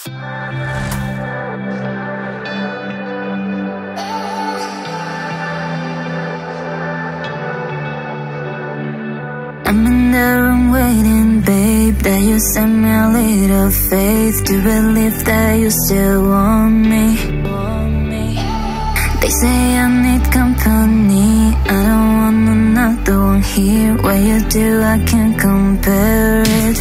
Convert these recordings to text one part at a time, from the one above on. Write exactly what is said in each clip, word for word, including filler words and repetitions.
I'm in the room waiting, babe, that you send me a little faith to believe that you still want me. They say I need company, I don't want another one here. What you do, I can't compare it.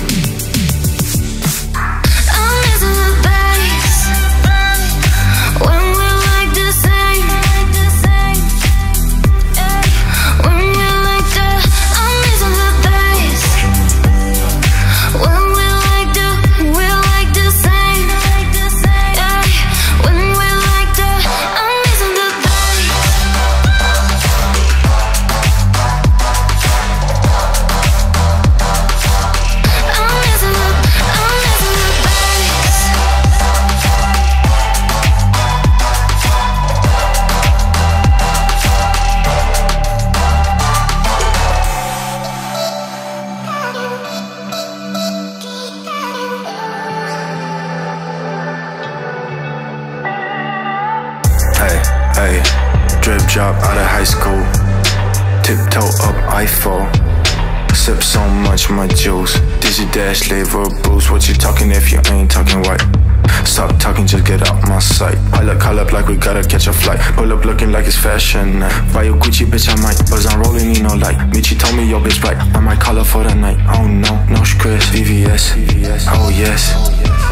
I'm missing the bass when we like the same. When we like the, I'm missing the bass when we like the, we like the same. When we like the, I'm missing the bass. I'm missing the, I'm missing the bass. Hey, hey, drip drop out of high school. Tiptoe up, I fall. Sip so much, my juice. Dizzy dash, liver boost. What you talking if you ain't talking white? Stop talking, just get out my sight. Pile up, call up like we gotta catch a flight. Pull up looking like it's fashion. Buy your Gucci, bitch, I might. Buzz, I'm rolling, need no light. Michi told me your bitch right. I might call her for the night. Oh no, no stress. V V S, oh yes.